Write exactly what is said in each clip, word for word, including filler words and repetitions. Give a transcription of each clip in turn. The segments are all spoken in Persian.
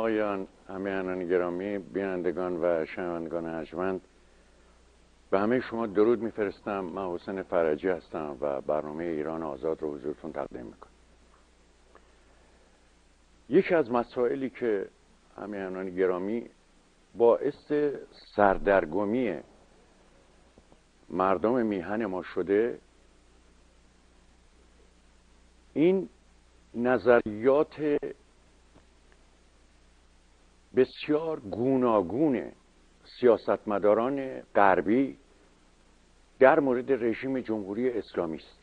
آقایان، همیهنان گرامی، بینندگان و شنوندگان ارجمند، به همه شما درود میفرستم. من حسین فرجی هستم و برنامه ایران آزاد رو حضورتون تقدیم میکنم. یکی از مسائلی که همیهنان گرامی باعث سردرگمی مردم میهن ما شده، این نظریات بسیار گوناگون سیاستمداران غربی در مورد رژیم جمهوری اسلامی است.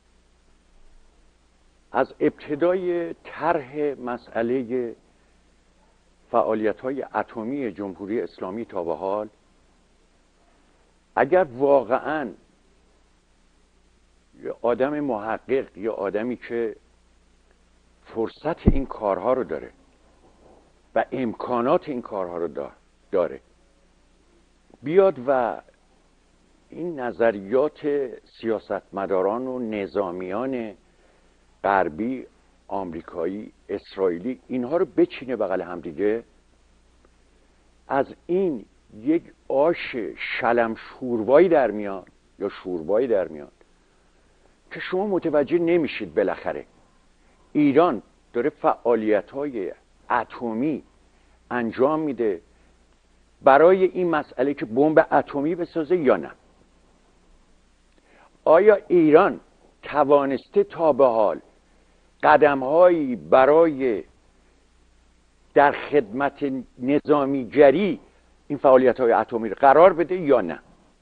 از ابتدای طرح مسئله فعالیت‌های اتمی جمهوری اسلامی تا به حال، اگر واقعاً یه آدم محقق یا آدمی که فرصت این کارها رو داره و امکانات این کارها رو داره بیاد و این نظریات سیاستمداران و نظامیان غربی، آمریکایی، اسرائیلی، اینها رو بچینه بغل همدیگه، از این یک آش شلم شوربایی در میاد یا شوربایی در میاد که شما متوجه نمیشید بالاخره ایران داره فعالیت‌های اتمی انجام میده برای این مسئله که بمب اتمی بسازه یا نه. آیا ایران توانسته تا به حال قدم‌هایی برای در خدمت نظامیگری این فعالیت‌های اتمی رو قرار بده یا نه؟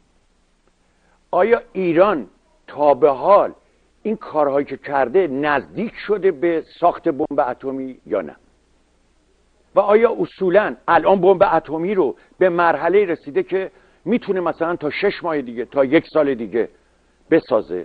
آیا ایران تا به حال این کارهایی که کرده نزدیک شده به ساخت بمب اتمی یا نه؟ و آیا اصولاً الان بمب اتمی رو به مرحله رسیده که میتونه مثلا تا شش ماه دیگه، تا یک سال دیگه بسازه؟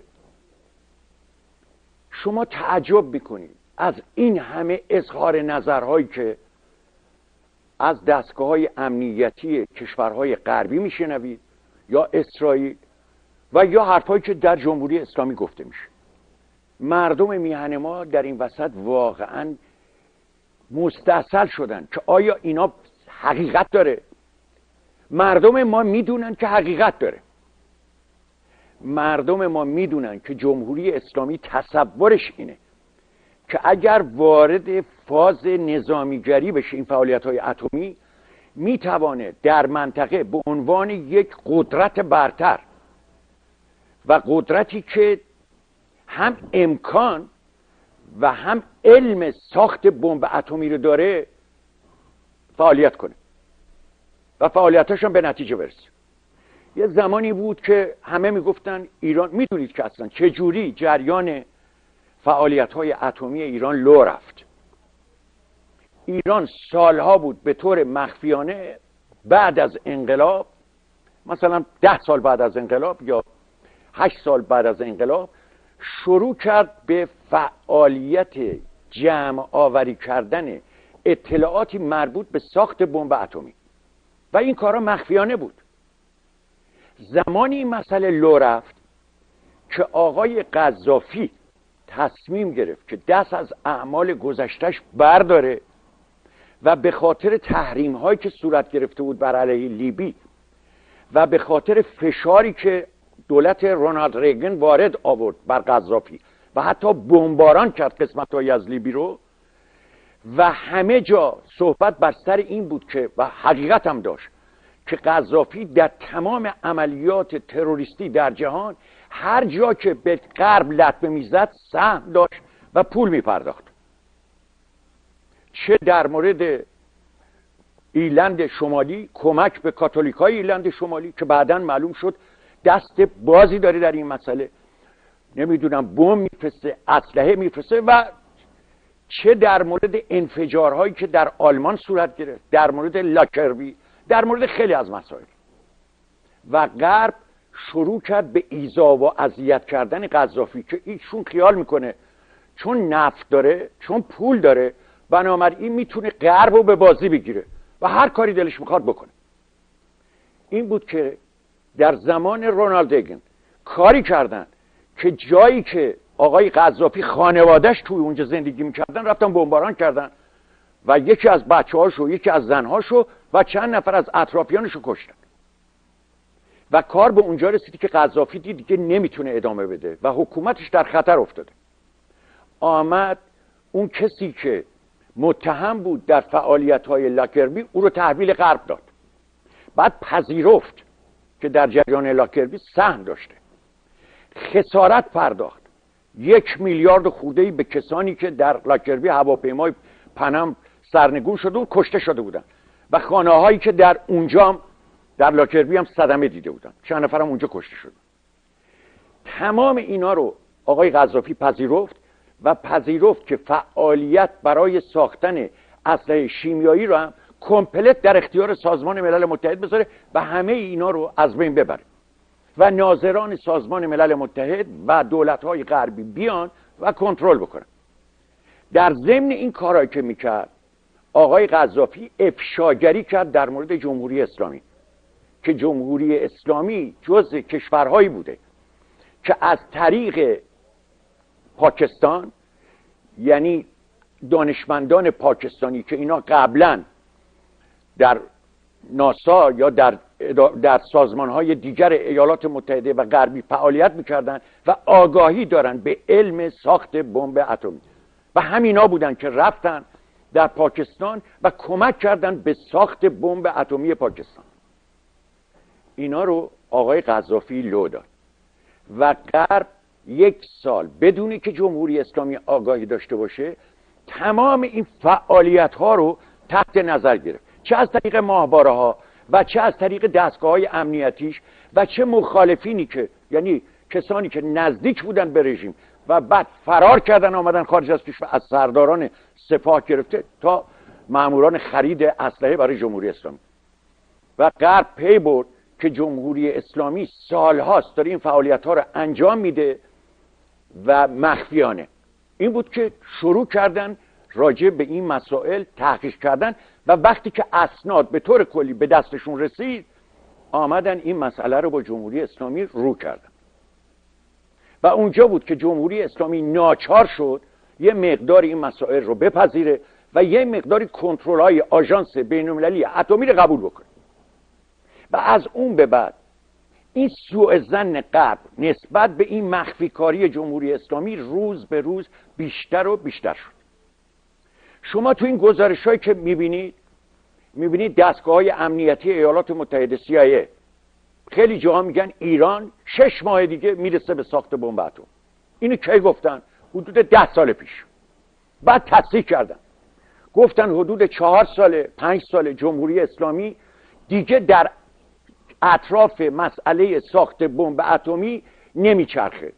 شما تعجب میکنید از این همه اظهار نظرهایی که از دستگاه‌های امنیتی کشورهای غربی میشنوید یا اسرائیل و یا حرفایی که در جمهوری اسلامی گفته میشه. مردم میهن ما در این وسط واقعاً مستاصل شدن که آیا اینا حقیقت داره؟ مردم ما میدونن که حقیقت داره. مردم ما میدونن که جمهوری اسلامی تصورش اینه که اگر وارد فاز نظامیگری بشه این فعالیت‌های اتمی، میتوانه در منطقه به عنوان یک قدرت برتر و قدرتی که هم امکان و هم علم ساخت بمب اتمی رو داره فعالیت کنه و فعالیتاش هم به نتیجه برسه. یه زمانی بود که همه میگفتن ایران، میدونید که اصلا چجوری جریان فعالیت‌های اتمی ایران لو رفت. ایران سالها بود به طور مخفیانه بعد از انقلاب، مثلا ده سال بعد از انقلاب یا هشت سال بعد از انقلاب، شروع کرد به فعالیت جمع آوری کردن اطلاعاتی مربوط به ساخت بمب اتمی و این کارا مخفیانه بود. زمانی این مسئله لو رفت که آقای قذافی تصمیم گرفت که دست از اعمال گذشتهش برداره و به خاطر تحریم هایی که صورت گرفته بود بر علیه لیبی و به خاطر فشاری که دولت رونالد ریگن وارد آورد بر قذافی و حتی بمباران کرد قسمت‌هایی از لیبی رو، و همه جا صحبت بر سر این بود که، و حقیقت هم داشت، که قذافی در تمام عملیات تروریستی در جهان هر جا که به غرب لطمه میزد سهم داشت و پول میپرداخت. چه در مورد ایرلند شمالی کمک به کاتولیکای ایرلند شمالی که بعداً معلوم شد دست بازی داره در این مسئله، نمیدونم بمب میفرسته، اسلحه میفرسته، و چه در مورد انفجارهایی که در آلمان صورت گرفت، در مورد لاکربی، در مورد خیلی از مسائل. و غرب شروع کرد به ایذا و اذیت کردن قذافی که ایشون خیال میکنه چون نفت داره، چون پول داره، بنابراین میتونه غرب رو به بازی بگیره و هر کاری دلش میخواد بکنه. این بود که در زمان رونالد ریگن کاری کردن که جایی که آقای قذافی خانوادهش توی اونجا زندگی میکردن رفتن بمباران کردن و یکی از بچه هاشو، یکی از زنهاشو و چند نفر از اطرافیانشو کشتن و کار به اونجا رسیدی که قذافی دید دیگه نمیتونه ادامه بده و حکومتش در خطر افتاده. آمد اون کسی که متهم بود در فعالیت‌های لاکربی او رو تحویل غرب داد. بعد پذیرفت که در جریان لاکربی سهم داشته، خسارت پرداخت، یک میلیارد خورده‌ای به کسانی که در لاکربی هواپیمای پنم سرنگون شده و کشته شده بودن و خانه‌هایی که در اونجا در لاکربی هم صدمه دیده بودن، چند نفر هم اونجا کشته شدن. تمام اینا رو آقای قذافی پذیرفت و پذیرفت که فعالیت برای ساختن اسلحه شیمیایی رو هم کمپلت در اختیار سازمان ملل متحد بذاره و همه اینا رو از بین ببره و ناظران سازمان ملل متحد و دولت‌های غربی بیان و کنترل بکنن. در ضمن این کارهایی که میکرد آقای قذافی افشاگری کرد در مورد جمهوری اسلامی که جمهوری اسلامی جزء کشورهایی بوده که از طریق پاکستان، یعنی دانشمندان پاکستانی که اینا قبلا در ناسا یا در در سازمان‌های دیگر ایالات متحده و غربی فعالیت می‌کردند و آگاهی دارن به علم ساخت بمب اتمی و همینا بودن که رفتن در پاکستان و کمک کردن به ساخت بمب اتمی پاکستان. اینا رو آقای قذافی لو داد و غرب یک سال بدونی که جمهوری اسلامی آگاهی داشته باشه تمام این فعالیت ها رو تحت نظر گرفت، چه از طریق ماهواره ها و چه از طریق دستگاه های امنیتیش و چه مخالفینی که یعنی کسانی که نزدیک بودن به رژیم و بعد فرار کردن آمدن خارج از کشور، از سرداران سپاه گرفته تا ماموران خرید اسلحه برای جمهوری اسلامی. و غرب پی برد که جمهوری اسلامی سالهاست داره این فعالیت ها رو انجام میده و مخفیانه. این بود که شروع کردن راجع به این مسائل تحقیق کردن و وقتی که اسناد به طور کلی به دستشون رسید آمدن این مسئله رو با جمهوری اسلامی رو کردن و اونجا بود که جمهوری اسلامی ناچار شد یه مقدار این مسائل رو بپذیره و یه مقداری کنترل‌های آژانس بین‌المللی اتمی رو قبول بکنه. و از اون به بعد این سوء ظن غرب نسبت به این مخفی کاری جمهوری اسلامی روز به روز بیشتر و بیشتر شد. شما تو این گزارش‌هایی که می‌بینید می‌بینید دستگاه‌های امنیتی ایالات متحده سی آی ای خیلی جاها میگن ایران شش ماه دیگه میرسه به ساخت بمب اتم. اینو کی گفتن؟ حدود ده سال پیش. بعد تصحیح کردن، گفتن حدود چهار سال پنج سال جمهوری اسلامی دیگه در اطراف مسئله ساخت بمب اتمی نمیچرخه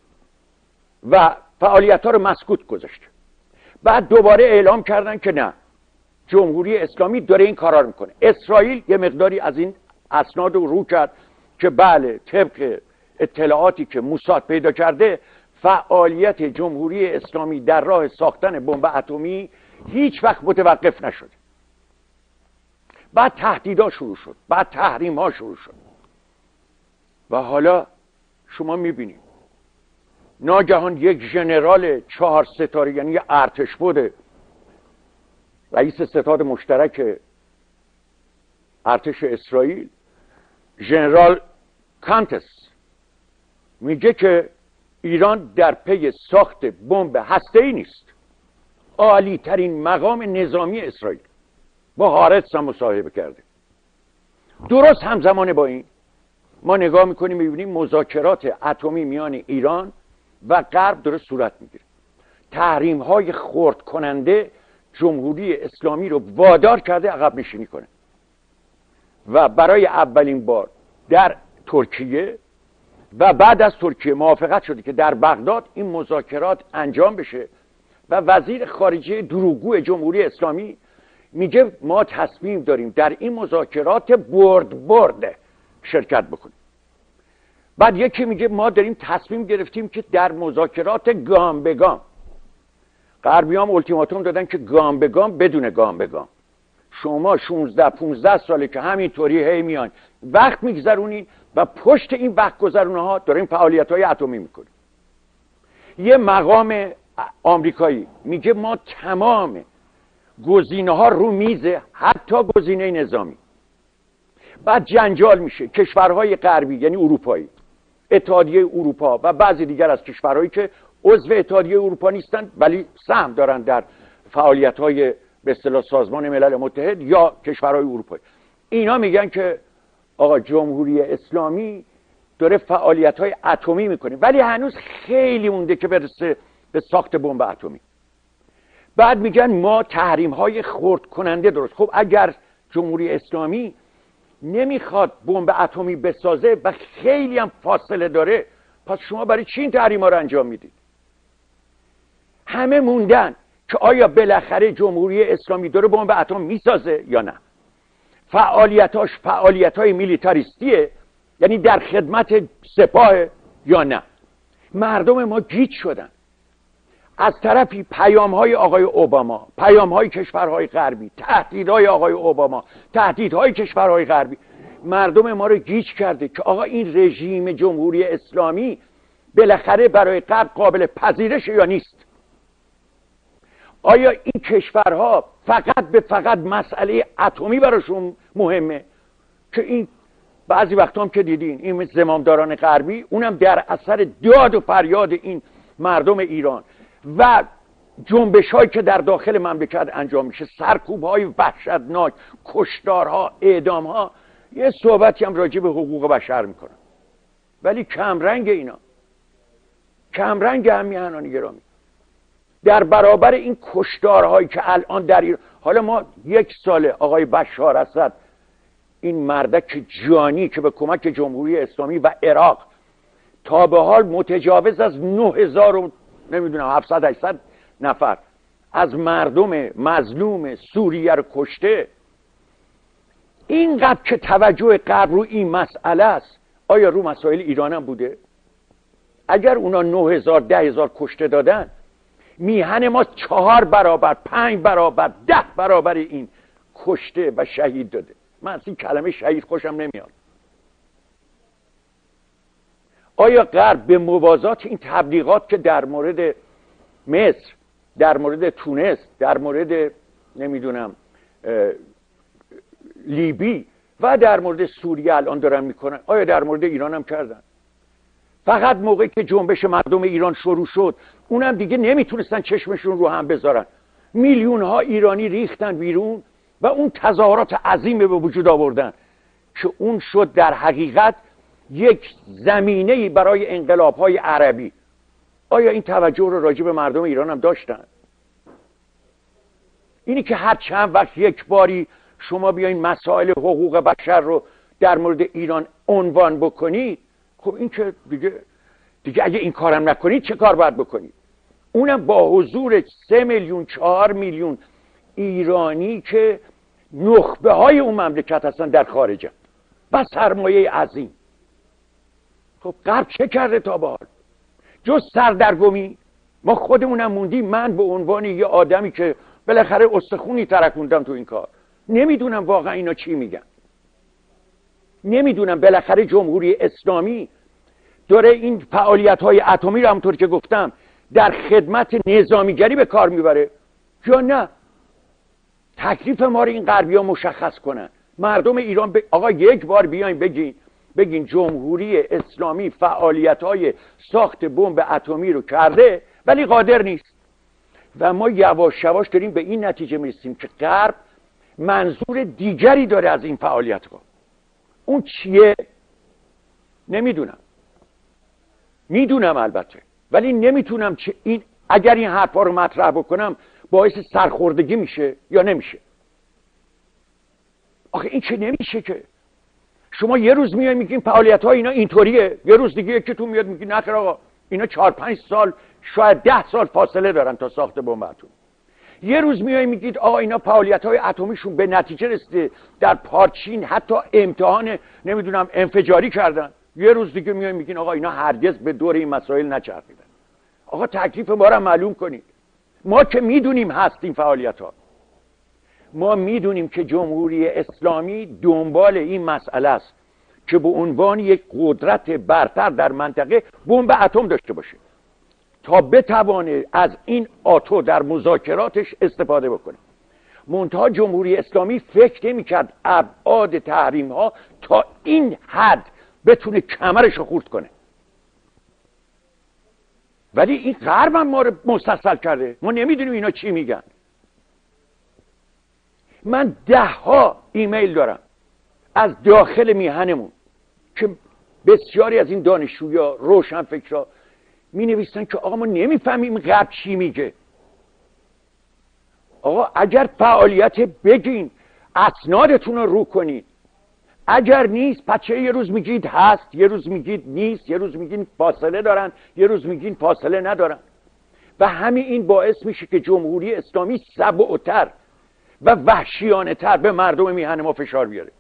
و فعالیت ها رو مسکوت گذاشته. بعد دوباره اعلام کردن که نه، جمهوری اسلامی داره این کارا رو میکنه. اسرائیل یه مقداری از این اسناد رو رو کرد که بله طبق اطلاعاتی که موساد پیدا کرده فعالیت جمهوری اسلامی در راه ساختن بمب اتمی هیچ وقت متوقف نشده. بعد تهدیدها شروع شد، بعد تحریم ها شروع شد و حالا شما میبینید ناگهان یک ژنرال چهار ستاره، یعنی یه ارتش بوده، رئیس ستاد مشترک ارتش اسرائیل، ژنرال کانتس، میگه که ایران در پی ساخت بمب هسته‌ای نیست. عالی ترین مقام نظامی اسرائیل با هارتس هم مصاحبه کرده. درست همزمان با این ما نگاه میکنیم میبینیم مذاکرات اتمی میان ایران و غرب داره صورت میگیره. تحریم های خرد کننده جمهوری اسلامی رو وادار کرده عقب نشینی کنه و برای اولین بار در ترکیه و بعد از ترکیه موافقت شده که در بغداد این مذاکرات انجام بشه و وزیر خارجه دروغگو جمهوری اسلامی میگه ما تصمیم داریم در این مذاکرات برد برد شرکت بکنیم. بعد یکی میگه ما داریم تصمیم گرفتیم که در مذاکرات گام به گام. غربی هم التیماتوم دادن که گام به گام بدون گام به گام. شما شانزده پانزده ساله که همینطوری هی میان وقت میگذرونین و پشت این وقت گذرونه ها دارین فعالیت های اتمی میکنین. یه مقام آمریکایی میگه ما تمام گزینه ها رو میزه، حتی گزینه نظامی. بعد جنجال میشه. کشورهای غربی یعنی اروپایی، اتحادیه اروپا و بعضی دیگر از کشورهایی که عضو اتحادیه اروپا نیستن ولی سهم دارن در فعالیت‌های به اصطلاح سازمان ملل متحد یا کشورهای اروپایی، اینا میگن که آقا جمهوری اسلامی داره فعالیت‌های اتمی میکنه، ولی هنوز خیلی مونده که برسه به ساخت بمب اتمی. بعد میگن ما تحریم‌های خرد کننده درست. خب اگر جمهوری اسلامی نمیخواد بمب اتمی بسازه و خیلی هم فاصله داره، پس شما برای چی این تحریم‌ها رو انجام میدید؟ همه موندن که آیا بالاخره جمهوری اسلامی داره بمب اتم میسازه یا نه. فعالیتاش فعالیت‌های میلیتاریستیه، یعنی در خدمت سپاه یا نه. مردم ما گیج شدن. از طرفی پیام‌های آقای اوباما، پیام‌های کشورهای غربی، تهدیدهای آقای اوباما، تهدیدهای کشورهای غربی مردم ما رو گیج کرده که آقا این رژیم جمهوری اسلامی بالاخره برای غرب قابل پذیرش یا نیست. آیا این کشورها فقط به فقط مسئله اتمی براشون مهمه که این بعضی وقتا هم که دیدین این زمامداران غربی اونم در اثر داد و فریاد این مردم ایران و جنبش هایی که در داخل مملکت انجام میشه، سرکوب های وحشتناک، کشتارها، اعدام ها، یه صحبتی هم راجع به حقوق بشر میکنن، ولی کمرنگ اینا، کمرنگ همیهنان گرامی در برابر این کشتارهایی که الان در ایران. حالا ما یک ساله آقای بشار اسد، این مردک جانی که به کمک جمهوری اسلامی و عراق تا به حال متجاوز از نه هزار و نمیدونم هفتصد هشتصد نفر از مردم مظلوم سوریه رو کشته، اینقدر که توجه غرب رو این مسئله است، آیا رو مسائل ایران هم بوده؟ اگر اونا نه هزار ده هزار کشته دادن، میهن ما چهار برابر پنج برابر ده برابر این کشته و شهید داده. من از این کلمه شهید خوشم نمیاد. آیا غرب به موازات این تبلیغات که در مورد مصر، در مورد تونس، در مورد نمیدونم لیبی و در مورد سوریه الان دارن میکنن، آیا در مورد ایران هم کردن؟ فقط موقعی که جنبش مردم ایران شروع شد اونم دیگه نمیتونستن چشمشون رو هم بذارن، میلیون ها ایرانی ریختن بیرون و اون تظاهرات عظیم به وجود آوردن که اون شد در حقیقت یک زمینه‌ای برای انقلاب‌های عربی. آیا این توجه رو راجع به مردم ایران هم داشتن؟ اینی که هر چند وقت یک باری شما بیاین مسائل حقوق بشر رو در مورد ایران عنوان بکنید، خب این که دیگه دیگه اگه این کارم نکنید چه کار باید بکنید؟ اونم با حضور سه میلیون چهار میلیون ایرانی که نخبه های اون مملکت هستن در خارجه و سرمایه عظیم. خب غرب چه کرده تا به حال جز سردرگمی؟ ما خودمونم موندیم. من به عنوان یه آدمی که بالاخره استخونی ترکوندم تو این کار، نمیدونم واقعا اینا چی میگن. نمیدونم بالاخره جمهوری اسلامی داره این فعالیت های اتمی رو همونطور که گفتم در خدمت نظامیگری به کار میبره یا نه. تکلیف ما رو این غربی ها مشخص کنن. مردم ایران ب... آقا یک بار بیاین بگین بگین جمهوری اسلامی فعالیت های ساخت بمب اتمی رو کرده ولی قادر نیست. و ما یواش یواش داریم به این نتیجه میرسیم که غرب منظور دیگری داره از این فعالیت ها. اون چیه؟ نمیدونم. میدونم البته، ولی نمیتونم چه این اگر این حرفا رو مطرح بکنم باعث سرخوردگی میشه یا نمیشه. آخه این که نمیشه که شما یه روز میای میگین فعالیت ها اینا اینطوریه، یه روز دیگه یکی تو میاد میگی نه آقا اینا چهار پنج سال شاید ده سال فاصله دارن تا ساخت بمب اتمی. یه روز میای میگید آقا اینا فعالیت های اتمیشون به نتیجه رسیده، در پارچین حتی امتحان نمیدونم انفجاری کردن. یه روز دیگه میای میگین آقا اینا هرگز به دور این مسائل نچرخیدن. آقا تکلیف ما رو معلوم کنید. ما که میدونیم هست این فعالیت ها، ما میدونیم که جمهوری اسلامی دنبال این مسئله است که به عنوان یک قدرت برتر در منطقه بمب اتم داشته باشه تا بتوانه از این آتو در مذاکراتش استفاده بکنه. منتها جمهوری اسلامی فکر نمی‌کرد ابعاد تحریم ها تا این حد بتونه کمرش رو خورد کنه. ولی این غرب هم ما رو مستصل کرده، ما نمیدونیم اینا چی میگن. من ده ها ایمیل دارم از داخل میهنمون که بسیاری از این دانشجویا روشن فکرها می نویسن که آقا ما نمیفهمیم غرب چی میگه. آقا اگر فعالیت بگین، اسنادتون رو رو کنید، اگر نیست بچه یه روز میگید هست، یه روز میگید نیست، یه روز میگین فاصله دارن، یه روز میگین فاصله ندارن. و همین این باعث میشه که جمهوری اسلامی سبعتر و وحشیانه تر به مردم میهن ما فشار بیاره.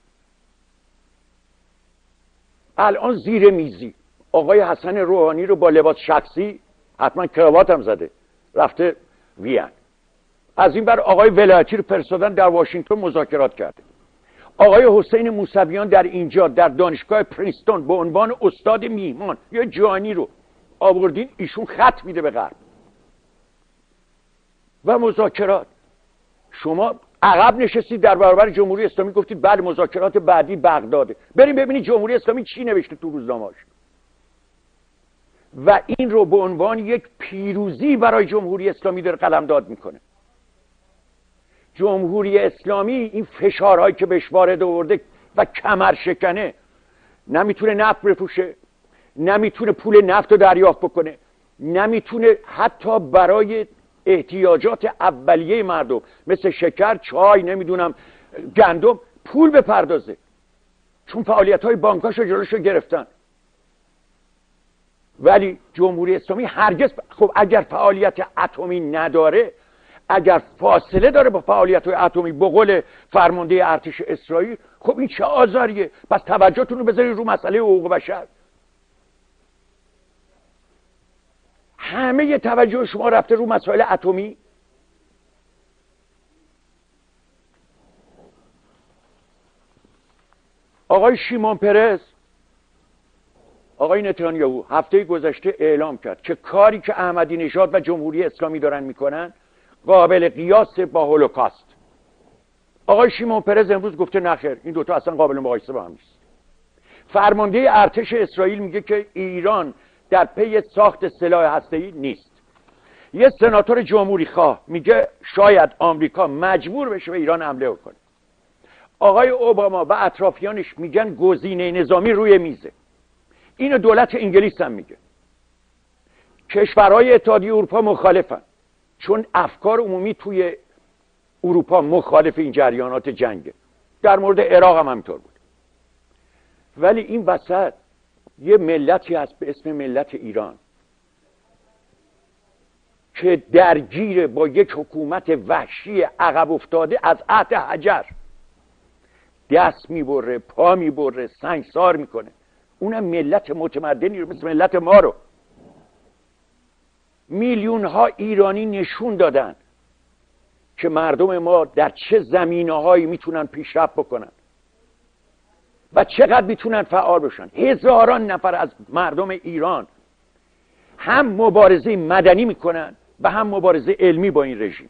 الان زیر میزی آقای حسن روحانی رو با لباس شخصی، حتما کراوات هم زده، رفته وین. از این بر آقای ولایتی رو فرستادن در واشنگتن مذاکرات کرده. آقای حسین موسویان در اینجا در دانشگاه پرینستون به عنوان استاد میهمان یا جانی رو آوردین، ایشون خط میده به غرب و مذاکرات. شما عقب نشستید در برابر جمهوری اسلامی گفتید بله مذاکرات بعدی بغداده. بریم ببینید جمهوری اسلامی چی نوشته تو روزنامه‌اش. و این رو به عنوان یک پیروزی برای جمهوری اسلامی داره قلمداد میکنه. جمهوری اسلامی این فشارهایی که بهش وارد آورده و کمر شکنه، نمیتونه نفت بفروشه، نمیتونه پول نفت رو دریافت بکنه، نمیتونه حتی برای احتیاجات اولیه مردم مثل شکر، چای، نمیدونم گندم پول بپردازه، چون فعالیت های بانکاشو جلوشو گرفتن. ولی جمهوری اسلامی هرگز، خب اگر فعالیت اتمی نداره، اگر فاصله داره با فعالیت های اتمی، به قول فرمانده ارتش اسرائیل، خب این چه آزاریه؟ پس توجهتون رو بذارید رو مسئله حقوق بشر. همه ی توجه شما رفته رو مسائل اتمی. آقای شیمون پرز، آقای نتانیاهو هفته گذشته اعلام کرد که کاری که احمدی نژاد و جمهوری اسلامی دارن میکنن قابل قیاس با هولوکاست. آقای شیمون پرز امروز گفته نخیر، این دوتا اصلا قابل مقایسه با هم نیست. فرمانده ارتش اسرائیل میگه که ایران در پی ساخت سلاح هسته‌ای نیست. یه سناتور جمهوری خواه میگه شاید آمریکا مجبور بشه به ایران حمله کنه. آقای اوباما و اطرافیانش میگن گزینه نظامی روی میزه. اینو دولت انگلیس هم میگه. کشورهای اتحادیه اروپا مخالفن، چون افکار عمومی توی اروپا مخالف این جریانات جنگه. در مورد عراق هم همینطور بود. ولی این وسط یه ملتی هست به اسم ملت ایران که درگیر با یک حکومت وحشی عقب افتاده از عهد حجر، دست میبره، پا میبره، سنگسار میکنه. اونم ملت متمدنی رو مثل ملت ما رو. میلیون ها ایرانی نشون دادن که مردم ما در چه زمینه‌هایی میتونن پیشرفت بکنن و چقدر میتونن فعال بشن. هزاران نفر از مردم ایران هم مبارزه مدنی میکنن و هم مبارزه علمی با این رژیم.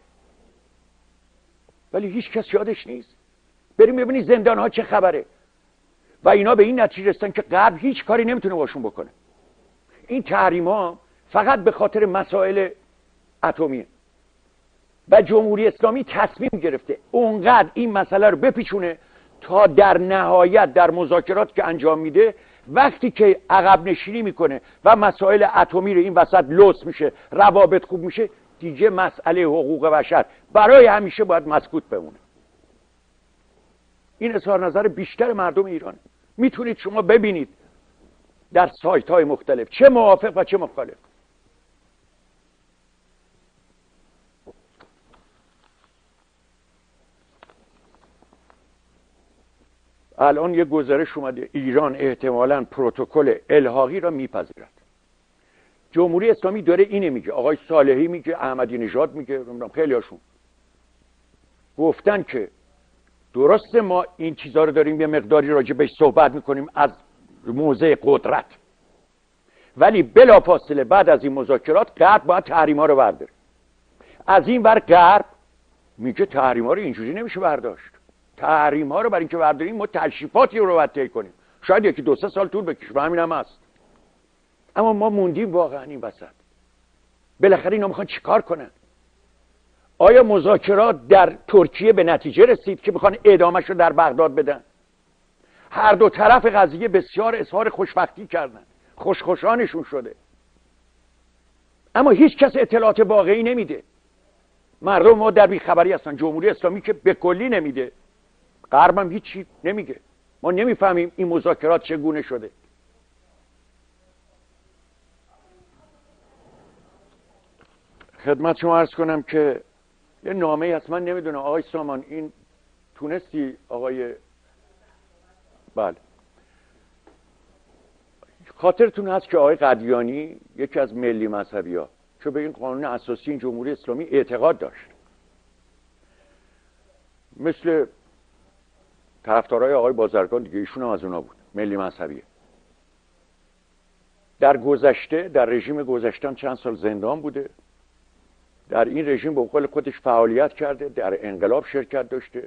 ولی هیچ کس یادش نیست. بریم ببینید زندان ها چه خبره. و اینا به این نتیجه رسیدن که غرب هیچ کاری نمیتونه باشون بکنه. این تحریم ها فقط به خاطر مسائل اتمیه و جمهوری اسلامی تصمیم گرفته اونقدر این مسئله رو بپیچونه تا در نهایت در مذاکرات که انجام میده، وقتی که عقب نشینی میکنه و مسائل اتمی رو این وسط لوس میشه، روابط خوب میشه، دیگه مسئله حقوق بشر برای همیشه باید مسکوت بمونه. این اظهار نظر بیشتر مردم ایرانه. میتونید شما ببینید در سایت های مختلف چه موافق و چه مخالف. الان یه گزارش اومده ایران احتمالاً پروتکل الحاقی را میپذیرد. جمهوری اسلامی داره اینه میگه، آقای صالحی میگه، احمدی نژاد میگه، نمیدونم خیلی هاشون گفتن که درسته ما این چیزا رو داریم یه مقداری راجع بهش صحبت میکنیم از موضع قدرت، ولی بلافاصله بعد از این مذاکرات غرب باید تحریما رو برداره. از این ور غرب میگه تحریم ها رو اینجوری نمیشه برداشت. تحریم ها رو برای اینکه برداریم ما تشریفاتی رو باید طی کنیم، شاید یکی دو سه سال طول بکشه و همین هم هست. اما ما موندیم واقعا این وسط. بالاخره اینا میخوان چیکار کنن؟ آیا مذاکرات در ترکیه به نتیجه رسید که میخوان اعدامش رو در بغداد بدن؟ هر دو طرف قضیه بسیار اظهار خوشبختی کردن، خوشخوشانشون شده، اما هیچ کس اطلاعات واقعی نمیده. مردم ما در بیخبری هستن. جمهوری اسلامی که به کلی نمیده، غرب هم هیچی نمیگه. ما نمیفهمیم این مذاکرات چگونه شده. خدمت شما عرض کنم که یه نامه هست، من نمیدونم آقای سامان این تونستی آقای بله خاطرتون هست که آقای قدیانی یکی از ملی مذهبی ها که به این قانون اساسی این جمهوری اسلامی اعتقاد داشت، مثل طرفدارای آقای بازرگان دیگه، ایشون هم از اونا بود، ملی مذهبیه. در گذشته در رژیم گذشته چند سال زندان بوده، در این رژیم به قول خودش فعالیت کرده، در انقلاب شرکت داشته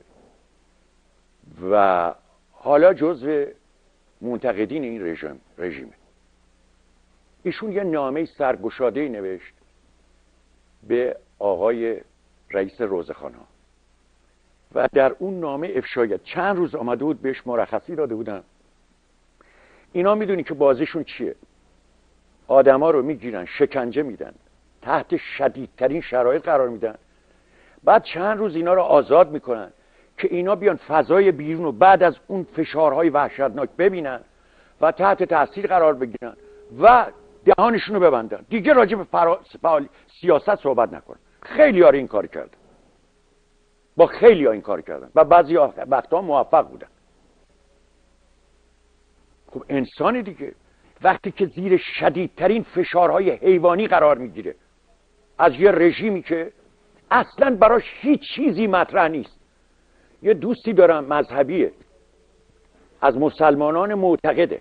و حالا جزو منتقدین این رژیم رژیمه. ایشون یه نامه سرگشاده‌ای نوشت به آقای رئیس روزخانه و در اون نامه افشای چند روز آمده بود بهش مرخصی داده بودن. اینا میدونی که بازیشون چیه؟ آدما رو میگیرن شکنجه میدن، تحت شدیدترین شرایط قرار میدن، بعد چند روز اینا رو آزاد میکنن که اینا بیان فضای بیرون رو بعد از اون فشارهای وحشتناک ببینن و تحت تاثیر قرار بگیرن و دهانشون رو ببندن، دیگه راجع به فرا... سیاست صحبت نکنن. خیلی ها این کار کردن، با خیلی ها این کار کردن و بعضی وقتا موفق بودن. خب انسانی دیگه وقتی که زیر شدیدترین فشارهای حیوانی قرار میگیره از یه رژیمی که اصلا براش هیچ چیزی مطرح نیست. یه دوستی دارم مذهبیه، از مسلمانان معتقده.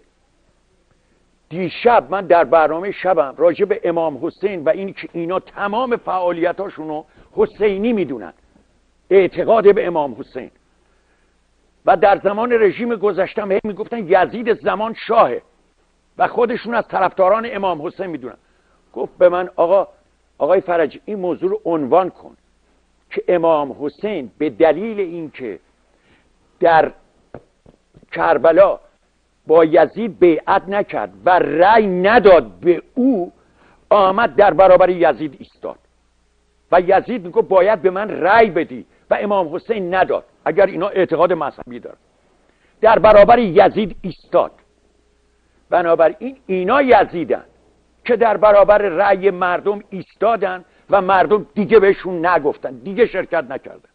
دیشب من در برنامه شبم راجع به امام حسین و این که اینا تمام فعالیتاشونو حسینی میدونن، اعتقاد به امام حسین، و در زمان رژیم گذشتم هی میگفتن یزید زمان شاهه و خودشون از طرفداران امام حسین میدونن. گفت به من آقا آقای فرجی این موضوع رو عنوان کن که امام حسین به دلیل اینکه در کربلا با یزید بیعت نکرد و رأی نداد به او، آمد در برابر یزید ایستاد و یزید میگه باید به من رأی بدی و امام حسین نداد. اگر اینا اعتقاد مذهبی دارن، در برابر یزید ایستاد. بنابراین اینا یزیدن که در برابر رأی مردم ایستادن و مردم دیگه بهشون نگفتن، دیگه شرکت نکردن.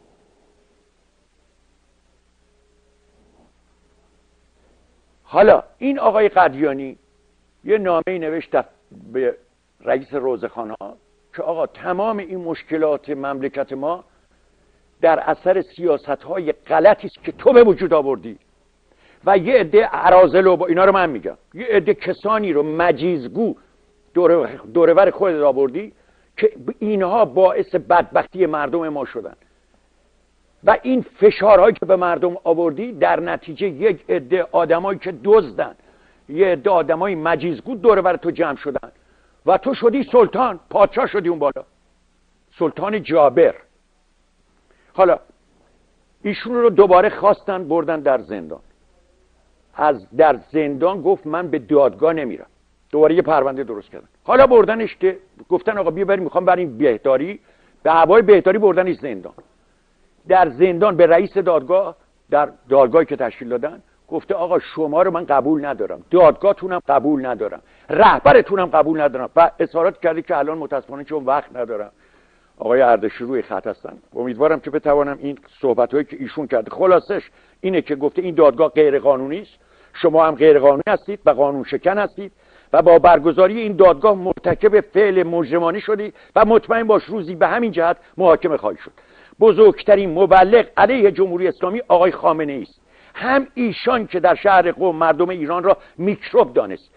حالا این آقای قدیانی یه نامه نوشت به رئیس روزخانه که آقا تمام این مشکلات مملکت ما در اثر سیاست‌های غلطی است که تو به وجود آوردی و یه عده اراذل و با اینا رو من میگم، یه عده کسانی رو مجیزگو دورور خودت آوردی که اینها باعث بدبختی مردم ما شدن و این فشارهایی که به مردم آوردی در نتیجه یک عده آدمایی که دزدن، یه عده آدمای مجیزگو دورور تو جمع شدن و تو شدی سلطان، پادشاه شدی اون بالا، سلطان جابر. حالا ایشون رو دوباره خواستن بردن در زندان. از در زندان گفت من به دادگاه نمیرم، دوباره یه پرونده درست کردن. حالا بردنش که گفتن آقا بیا بریم میخوام بریم بهداری، به هوای بهداری بردنش زندان. در زندان به رئیس دادگاه، در دادگاهی که تشکیل دادن، گفته آقا شما رو من قبول ندارم، دادگاهتونم قبول ندارم، رهبرتونم قبول ندارم و اظهارات کردی که الان متاسفانه چون وقت ندارم آقای اردشیر روی خط هستن. امیدوارم که بتوانم این صحبت‌هایی که ایشون کرده، خلاصش اینه که گفته این دادگاه غیر قانونی است، شما هم غیر قانونی هستید و قانون شکن هستید و با برگزاری این دادگاه مرتکب فعل مجرمانه شدی و مطمئن باش روزی به همین جهت محاکمه خواهی شد. بزرگترین مبلغ علیه جمهوری اسلامی آقای خامنه‌ای است. هم ایشان که در شهر قم مردم ایران را میکروب دانست،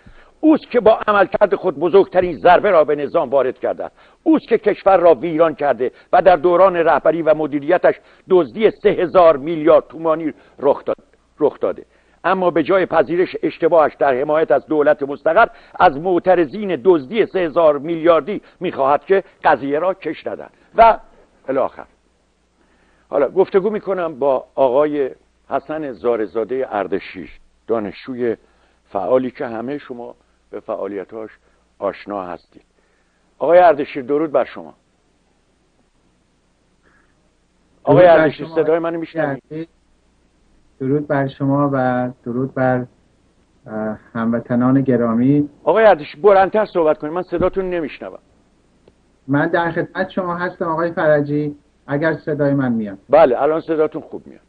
اوست که با عملکرد خود بزرگترین ضربه را به نظام وارد کرده است. اوست که کشور را ویران کرده و در دوران رهبری و مدیریتش دزدی سه هزار میلیارد تومانی رخ داد رخ داده. اما به جای پذیرش اشتباهش در حمایت از دولت مستقر، از معترضین دزدی سه هزار میلیاردی میخواهد که قضیه را کش ندهند و الی آخر. حالا گفتگو میکنم با آقای حسن زارزاده اردشیر، دانشجوی فعالی که همه شما به فعالیتاش آشنا هستید. آقای اردشیر درود بر شما. آقای اردشیر صدای منو میشنوید؟ درود بر شما و درود بر هموطنان گرامی. آقای اردشیر بلندتر صحبت کنید، من صداتون نمیشنوم. من در خدمت شما هستم آقای فرجی، اگر صدای من میاد. بله الان صداتون خوب میاد.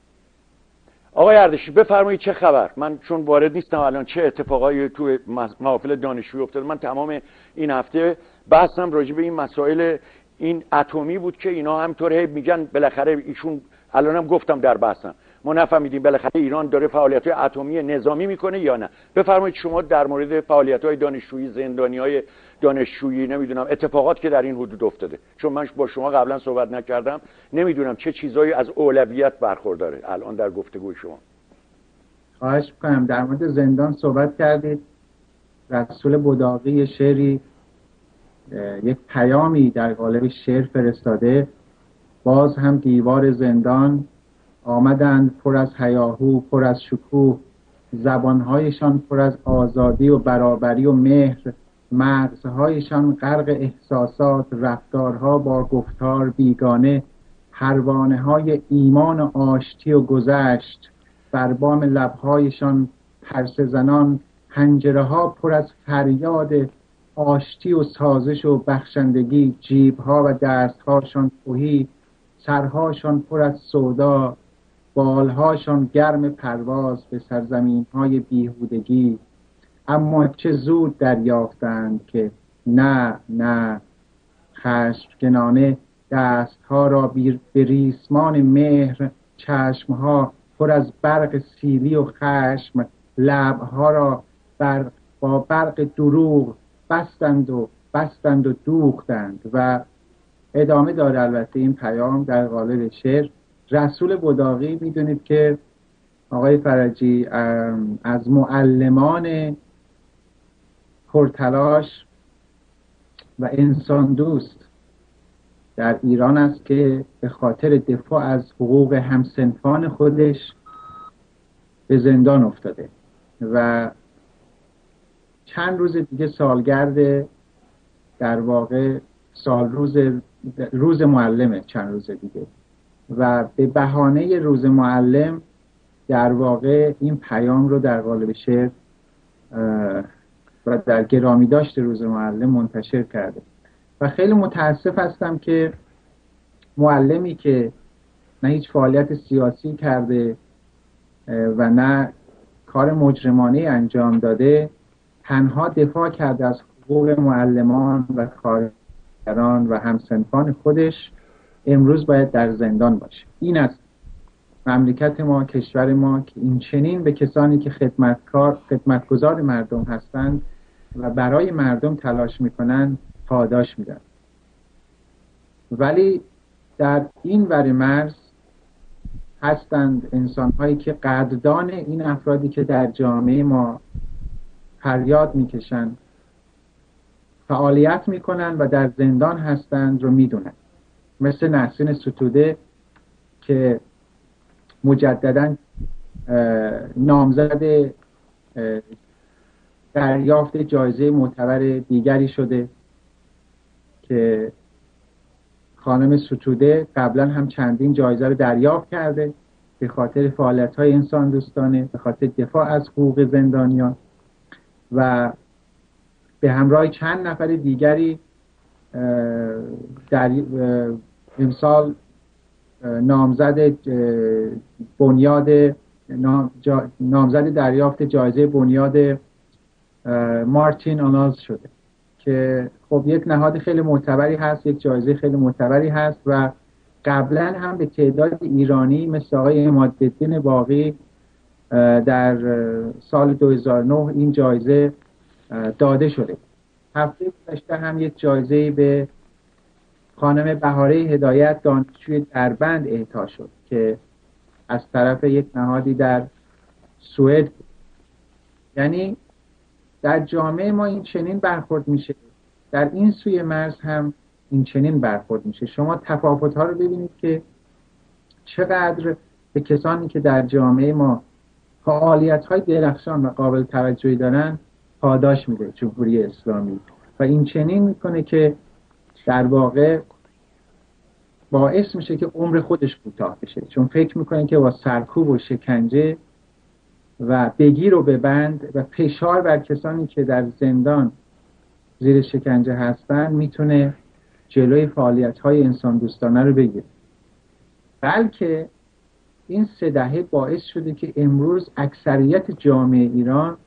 آقای اردشیر بفرمایید چه خبر؟ من چون وارد نیستم الان چه اتفاقایی توی محافل دانشجویی افتاده. من تمام این هفته بحثم راجع به این مسائل این اتمی بود که اینا همینطور هی میگن بالاخره ایشون، الانم گفتم در بحثم، ما نفهمیدیم بالاخره ایران داره فعالیت‌های اتمی نظامی میکنه یا نه. بفرمایید شما در مورد فعالیت‌های دانشجویی، زندانی‌های دانشجویی، نمیدونم اتفاقات که در این حدود افتاده، چون من با شما قبلا صحبت نکردم، نمیدونم چه چیزایی از اولویت برخورداره الان در گفتگوی شما. خواهش می‌کنم. در مورد زندان صحبت کردید. رسول بداقی شعری یک پیامی در قالب شعر فرستاده. باز هم دیوار زندان آمدند پر از هیاهو، پر از شکوه، زبانهایشان پر از آزادی و برابری و مهر، مغزهایشان غرق احساسات، رفتارها با گفتار بیگانه، پروانه های ایمان و آشتی و گذشت، بر بام لبهایشان پرسه زنان، حنجره ها پر از فریاد آشتی و سازش و بخشندگی، جیبها و دستهاشان تهی، سرهاشان پر از سودا، بالهاشان گرم پرواز به سرزمین‌های بیهودگی. اما چه زود دریافتند که نه نه، خشمگنانه دستها را به ریسمان مهر، چشمها پر از برق سیلی و خشم، لبها را بر با برق دروغ بستند و بستند و دوختند. و ادامه داره البته این پیام در قالب شعر. رسول بداقی میدونید که آقای فرجی از معلمان پرتلاش و انسان دوست در ایران است که به خاطر دفاع از حقوق همسنفان خودش به زندان افتاده و چند روز دیگه سالگرد، در واقع سال روز روز معلمه چند روز دیگه، و به بهانه روز معلم در واقع این پیام رو در قالب شعر و در گرامی داشت روز معلم منتشر کرده. و خیلی متاسف هستم که معلمی که نه هیچ فعالیت سیاسی کرده و نه کار مجرمانه انجام داده، تنها دفاع کرده از حقوق معلمان و کارگران و همسنفان خودش، امروز باید در زندان باشه. این است مملکت ما، کشور ما، که این چنین به کسانی که خدمتکار خدمتگزار مردم هستند و برای مردم تلاش میکنن پاداش میدن. ولی در این ور مرز هستند انسان‌هایی که قدردان این افرادی که در جامعه ما فریاد میکشن، فعالیت میکنن و در زندان هستند رو میدونن. مثل نسرین ستوده که مجددا نامزد دریافت جایزه معتبر دیگری شده که خانم ستوده قبلا هم چندین جایزه رو دریافت کرده به خاطر فعالیت‌های انسان دوستانه، به خاطر دفاع از حقوق زندانیان، و به همراه چند نفر دیگری در امسال نامزد بنیاد نامزد دریافت جایزه بنیاد مارتین آنالز شده که خب یک نهاد خیلی معتبری هست، یک جایزه خیلی معتبری هست. و قبلا هم به تعداد ایرانی مثل آقای عمادالدین باقی در سال دو هزار و نه این جایزه داده شده. هفته گذشته هم یک جایزه به خانم بهاره هدایت دانشجوی دربند اعطا شد که از طرف یک نهادی در سوئد. یعنی در جامعه ما این چنین برخورد میشه، در این سوی مرز هم این چنین برخورد میشه. شما تفاوت‌ها رو ببینید که چقدر به کسانی که در جامعه ما فعالیت‌های درخشان و قابل توجهی دارن پاداش میده جمهوری اسلامی و این چنین میکنه که در واقع باعث میشه که عمر خودش کوتاه بشه، چون فکر میکنه که با سرکوب و شکنجه و بگیر و ببند و فشار بر کسانی که در زندان زیر شکنجه هستن میتونه جلوی فعالیت‌های انسان دوستانه رو بگیره. بلکه این سه دهه باعث شده که امروز اکثریت جامعه ایران